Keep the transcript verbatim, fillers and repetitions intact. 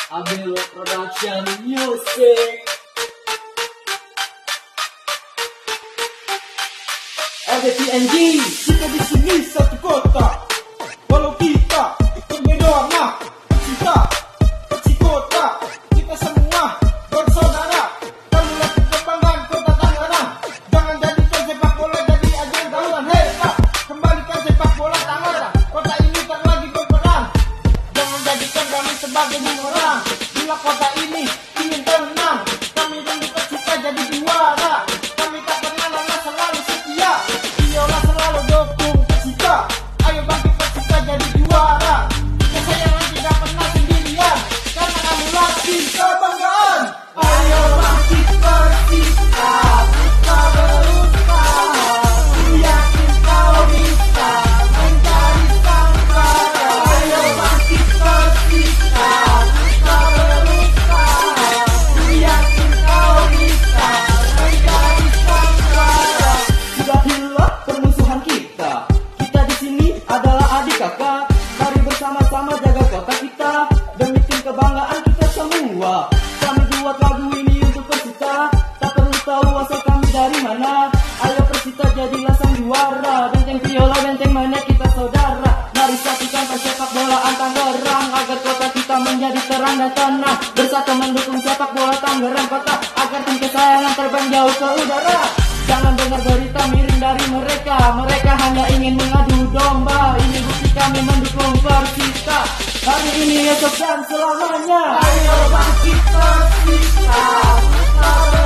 Abel Production Music. R D T N G, kita di sini satu kota. Walau kita berbeda warna, kita kecil kota, kita semua bersaudara. Kamulah kebanggaan kota Tangerang. Jangan jadikan sepak bola jadi ajang tawuran. Hei Pak, kembalikan sepak bola Tangerang. Kota ini tak lagi berperang. Jangan jadikan kami sebagai bumerang. Bila kota ini ingin tenang, kami rindu Persita jadi juara. Kami tak pernah lelah, selalu setia. Iyalah selalu dukung Persita. Ayo bangkit Persita jadi juara. Kesayangan tidak pernah sendirian, karena kamulah tim kebanggaan. Ayo bangkit Persita, kita berusaha. Yakin kau bisa menjadi sang juara. Ayo bangkit Persita, kita berusaha. Yakin kau bisa menjadi sang juara. Sudah hilang permusuhan kita. Kita di sini adalah adik kakak. Mari bersama-sama jaga kota kita demi tim kebanggaan kita semua. Kami buat lagu ini untuk Persita. Tak perlu tahu asal kami dari mana. Ayo Persita jadilah sang juara. Benteng viola, benteng mana kita saudara. Mari saksikan persepak bolaan Tangerang agar kota kita menjadi terang dan tenang. Bersatu mendukung sepak bola Tangerang kota agar tim kesayangan terbang jauh ke udara. Jangan dengar berita miring dari mereka. Mereka hanya ingin mengadu domba. Ini bukti kami mendukung Persita. Hari ini, esok dan selamanya. Ayo bangkit Persita.